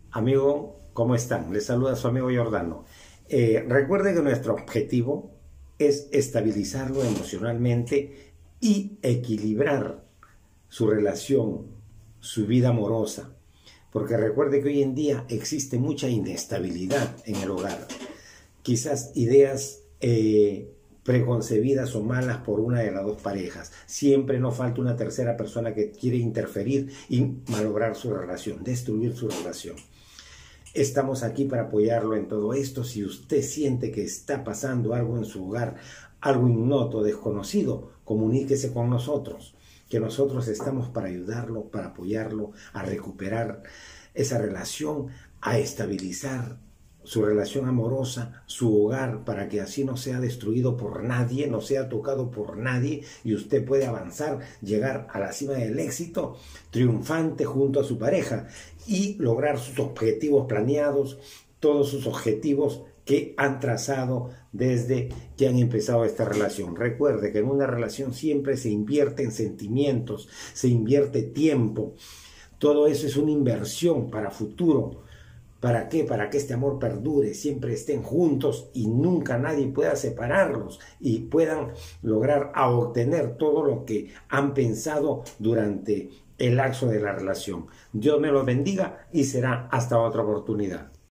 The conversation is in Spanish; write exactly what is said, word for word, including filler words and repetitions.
Amigo, ¿cómo están? Les saluda su amigo Giordano. Eh, recuerde que nuestro objetivo es estabilizarlo emocionalmente y equilibrar su relación, su vida amorosa. Porque recuerde que hoy en día existe mucha inestabilidad en el hogar. Quizás ideas eh, preconcebidas o malas por una de las dos parejas. Siempre no falta una tercera persona que quiere interferir y malograr su relación, destruir su relación. Estamos aquí para apoyarlo en todo esto. Si usted siente que está pasando algo en su hogar, algo ignoto, desconocido, comuníquese con nosotros, que nosotros estamos para ayudarlo, para apoyarlo a recuperar esa relación, a estabilizar su relación amorosa, su hogar, para que así no sea destruido por nadie, no sea tocado por nadie y usted puede avanzar, llegar a la cima del éxito triunfante junto a su pareja y lograr sus objetivos planeados, todos sus objetivos que han trazado desde que han empezado esta relación. Recuerde que en una relación siempre se invierte en sentimientos, se invierte tiempo. Todo eso es una inversión para futuro. ¿Para qué? Para que este amor perdure, siempre estén juntos y nunca nadie pueda separarlos y puedan lograr a obtener todo lo que han pensado durante el lapso de la relación. Dios me los bendiga y será hasta otra oportunidad.